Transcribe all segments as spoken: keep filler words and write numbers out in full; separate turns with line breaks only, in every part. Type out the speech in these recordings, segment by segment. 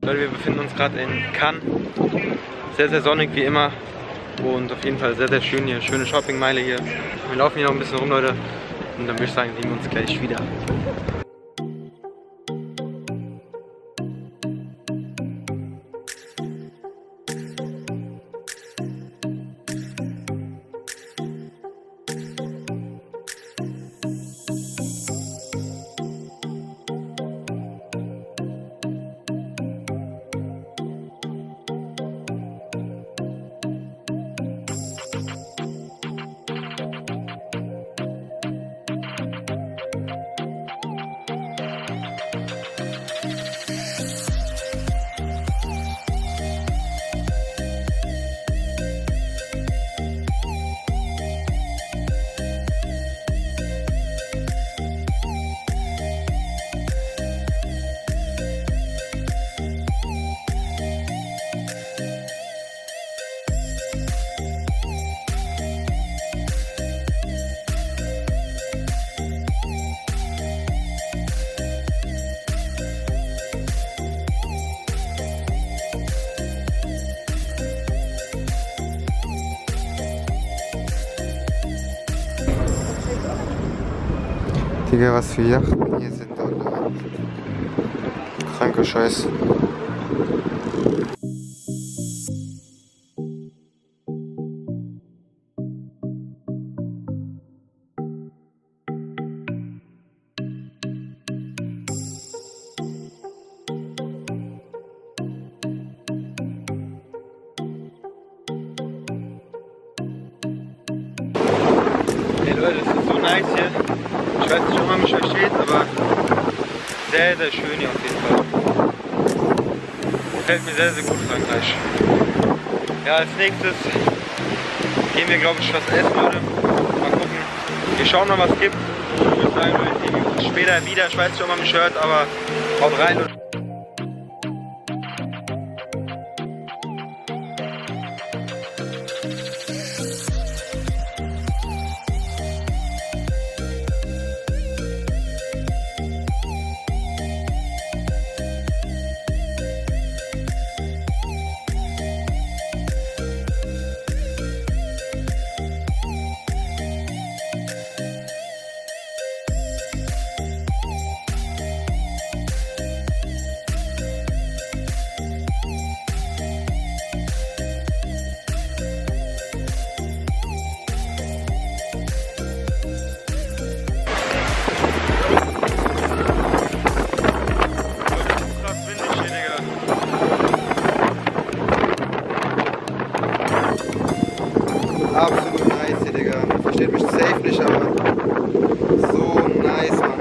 Leute, wir befinden uns gerade in Cannes. Sehr, sehr sonnig wie immer. Und auf jeden Fall sehr, sehr schön hier. Schöne Shoppingmeile hier. Wir laufen hier noch ein bisschen rum, Leute. Und dann würde ich sagen, sehen wir uns gleich wieder. Digga, was für Yachten hier sind, Alter. Kranker Scheiß. Hey Leute, das ist so nice hier. Ich weiß nicht, ob man mich versteht, aber sehr, sehr schön hier auf jeden Fall. Gefällt mir sehr, sehr gut, Frankreich. Ja, als nächstes gehen wir, glaube ich, was essen, Leute. Mal gucken. Wir schauen mal, was es gibt. Ich würde sagen, wir sehen uns später wieder. Ich weiß nicht, ob man mich hört, aber haut rein, Leute. Absolut nice hier, Digga. Versteht mich safe nicht, aber so nice, Mann.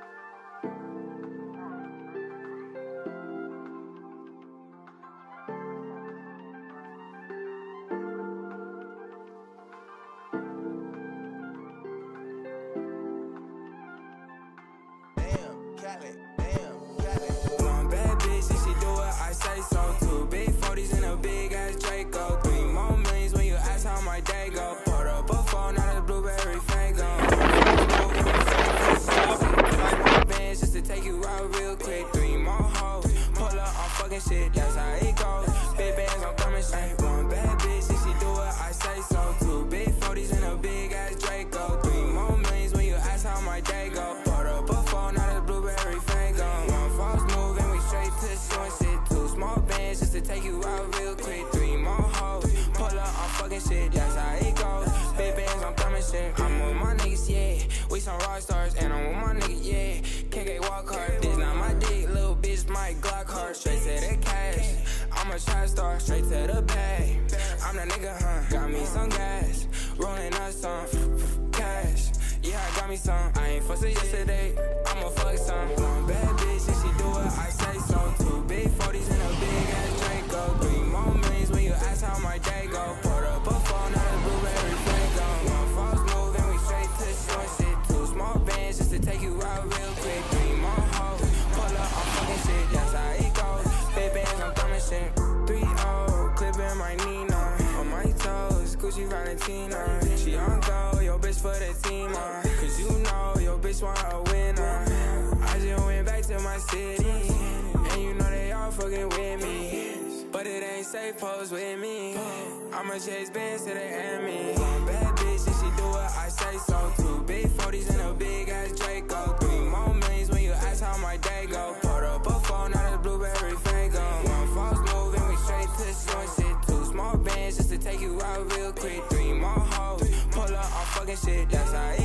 Shit, that's how it goes. Big bands, I'm coming straight. One bad bitch, if she do it, I say so. Two big forties and a big ass Draco. Three more millions when you ask how my day go. Put up a phone, not a blueberry fango. One false move and we straight to showing shit. Two small bands just to take you out real quick. Three more hoes, pull up, I'm fucking shit, that's how it goes. Big bands, I'm coming straight. I'm with my niggas, yeah. We some rock stars, and I'm with my niggas, yeah. K K walk hard, this not my dick, little bitch, my Glock hard. Straight to the cash, I'm a trap star, straight to the bag. I'm the nigga, huh? Got me some gas, rolling up some cash. Yeah, I got me some. I ain't fussing yesterday, I'ma fuck some. One bad bitch, if she do it, I say so. Two big forties and a big ass Draco. Three more millions when you ask how my day go. Put up a phone, not a blueberry fango. One false move and we straight to short shit. Two small bands just to take you out real quick. Three more hoes, pull up, I'm fucking shit, that's how it goes. Big bands, I'm coming shit. Three oh, clipping my Nina. On my toes, Gucci Valentina. She on go, your bitch for the team, uh. Cause you know your bitch want a winner. I just went back to my city, and you know they all fucking with me. But it ain't safe, pose with me. I'ma chase bands to the enemy. One bad bitch, if she do it, I say so. Two big forties and a big ass Draco. Three more millions when you ask how my day go. Put up a phone, now the blueberry fango. One false move and we straight to the short shit. Two small bands just to take you out real quick. Three more hoes, pull up on fucking shit, that's how it